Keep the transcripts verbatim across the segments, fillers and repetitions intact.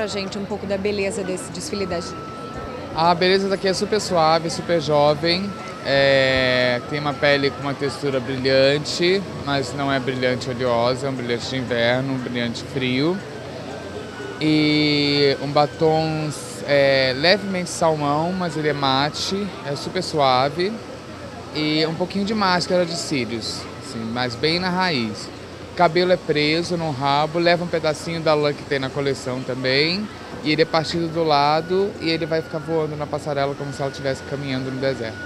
pra gente um pouco da beleza desse desfile da Gig. A beleza daqui é super suave, super jovem, é, tem uma pele com uma textura brilhante, mas não é brilhante oleosa, é um brilhante de inverno, um brilhante frio. E um batom é, levemente salmão, mas ele é mate, é super suave. E um pouquinho de máscara de cílios, assim, mas bem na raiz. O cabelo é preso no rabo, leva um pedacinho da lã que tem na coleção também. E ele é partido do lado e ele vai ficar voando na passarela como se ela estivesse caminhando no deserto.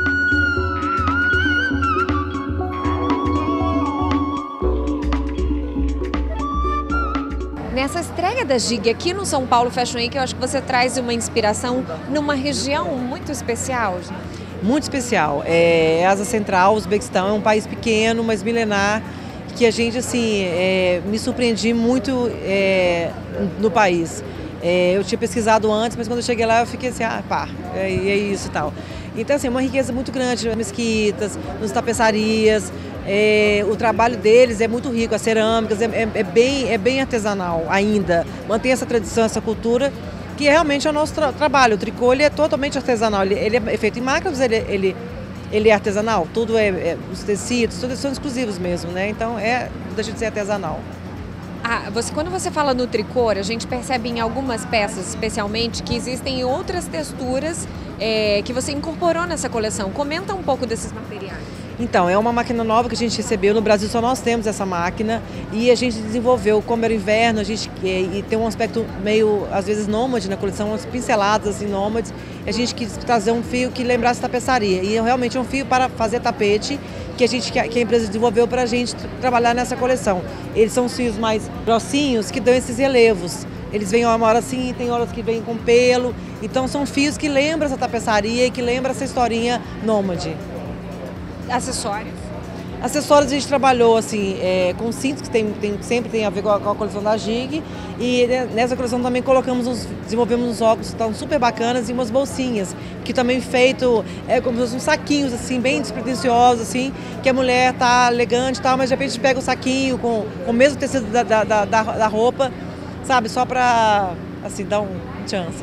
Nessa estreia da Gig aqui no São Paulo Fashion Week, eu acho que você traz uma inspiração numa região muito especial, gente. Muito especial. É, Ásia Central, o Uzbequistão é um país pequeno, mas milenar, que a gente, assim, é, me surpreendi muito é, no país. É, eu tinha pesquisado antes, mas quando eu cheguei lá eu fiquei assim, ah, pá, é, é isso e tal. Então, assim, uma riqueza muito grande nas mesquitas, nas tapeçarias, é, o trabalho deles é muito rico, as cerâmicas, é, é, é, bem, é bem artesanal ainda, mantém essa tradição, essa cultura, que realmente é o nosso tra trabalho. O tricô ele é totalmente artesanal, ele, ele é feito em máquinas, ele, ele, ele é artesanal, tudo é, é, os tecidos, todos são exclusivos mesmo, né? Então, é, não deixa de ser artesanal. Ah, você, quando você fala no tricô, a gente percebe em algumas peças, especialmente, que existem outras texturas é, que você incorporou nessa coleção. Comenta um pouco desses materiais. Então, é uma máquina nova que a gente recebeu, no Brasil só nós temos essa máquina e a gente desenvolveu, como era inverno, a gente e tem um aspecto meio, às vezes, nômade na coleção, umas pinceladas assim, nômades, e a gente quis trazer um fio que lembrasse tapeçaria, e realmente é um fio para fazer tapete que a, gente, que a empresa desenvolveu para a gente trabalhar nessa coleção. Eles são os fios mais grossinhos que dão esses relevos. Eles vêm uma hora assim, tem horas que vêm com pelo, então são fios que lembram essa tapeçaria e que lembram essa historinha nômade. Acessórios? Acessórios a gente trabalhou assim, é, com cintos, que tem, tem, sempre tem a ver com a, com a coleção da Gig. E nessa coleção também colocamos uns, desenvolvemos uns óculos que estão super bacanas e umas bolsinhas, que também feito é, como uns saquinhos assim, bem despretensiosos, assim, que a mulher tá elegante e tal, mas de repente pega o saquinho com, com o mesmo tecido da, da, da, da roupa, sabe, só para assim, dar um chance.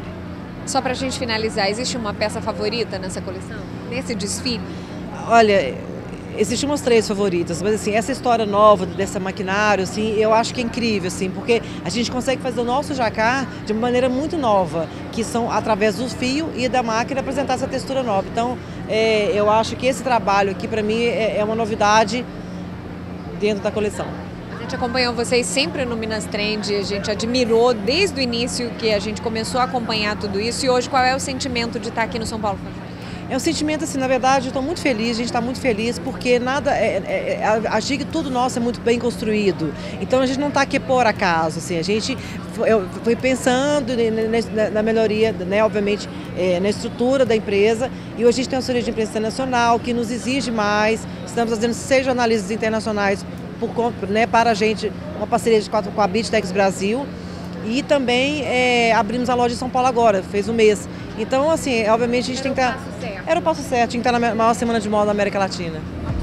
Só pra gente finalizar, existe uma peça favorita nessa coleção? Nesse desfile? Olha, existem umas três favoritas, mas assim, essa história nova dessa maquinário, assim, eu acho que é incrível, assim, porque a gente consegue fazer o nosso jacquard de uma maneira muito nova, que são através do fio e da máquina apresentar essa textura nova. Então, é, eu acho que esse trabalho aqui, para mim, é, é uma novidade dentro da coleção. A gente acompanhou vocês sempre no Minas Trend, a gente admirou desde o início que a gente começou a acompanhar tudo isso, e hoje qual é o sentimento de estar aqui no São Paulo Fashion Week? É um sentimento, assim, na verdade, eu estou muito feliz, a gente está muito feliz, porque nada, é, é, a, a Gig, tudo nosso é muito bem construído. Então a gente não está aqui por acaso, assim, a gente foi, foi pensando na, na melhoria, né, obviamente, é, na estrutura da empresa, e hoje a gente tem uma assessoria de imprensa internacional que nos exige mais, estamos fazendo seis jornalistas internacionais por, né, para a gente, uma parceria de quatro com a Bitex Brasil. E também é, abrimos a loja em São Paulo agora, fez um mês. Então, assim, obviamente a gente tem que estar... Era o passo certo, tinha que estar na maior semana de moda da América Latina.